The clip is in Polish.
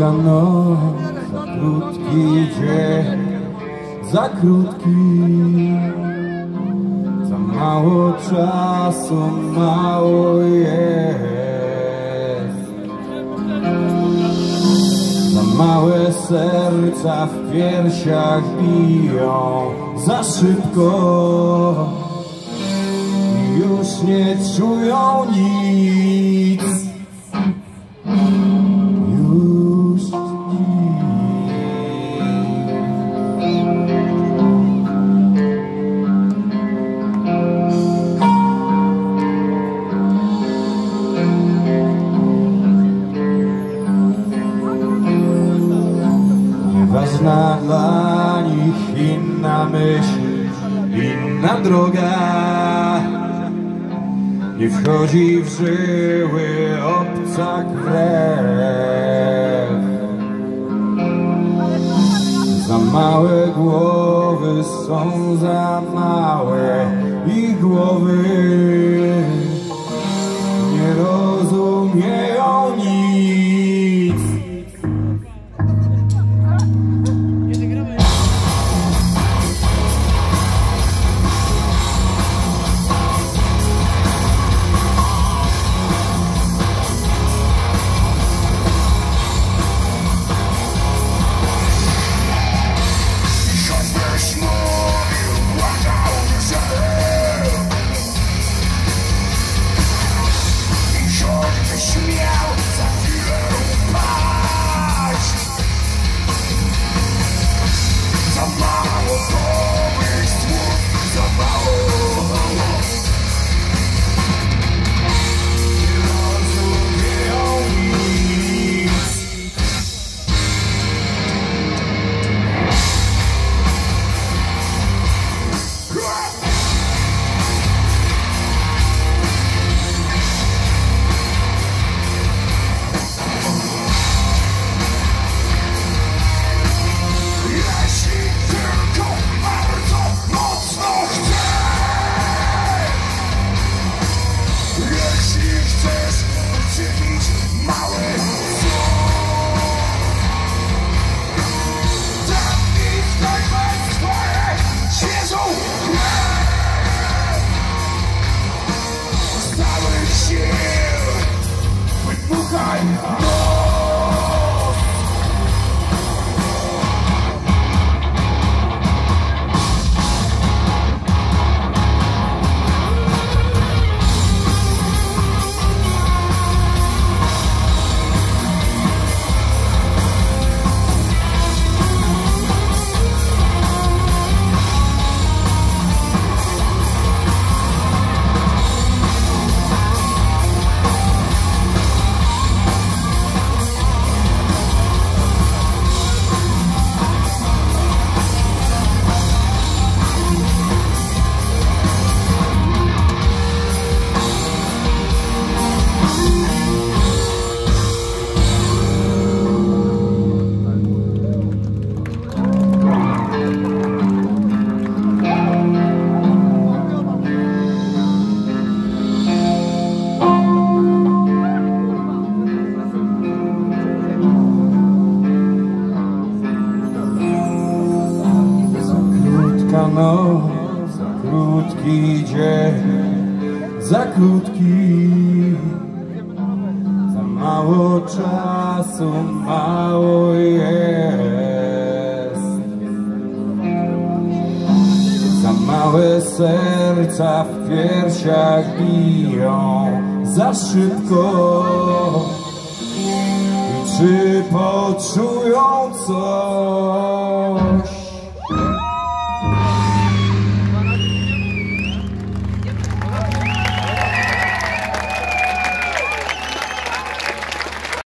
krótka noc, za krótki dzień, za krótki. Za mało czasu, mało jest. Za małe serca w piersiach biją, za szybko i już nie czują nic. Już nic. Ważna dla nich inna myśl, inna droga. Nie wchodzi w żyły obca krew. Za małe głowy są za małe ich głowy. Nie rozumieją nic. Za krótki dzień, za krótki. Za mało czasu, mało jest. Za małe serca w piersiach biją, za szybko. I czy poczują coś?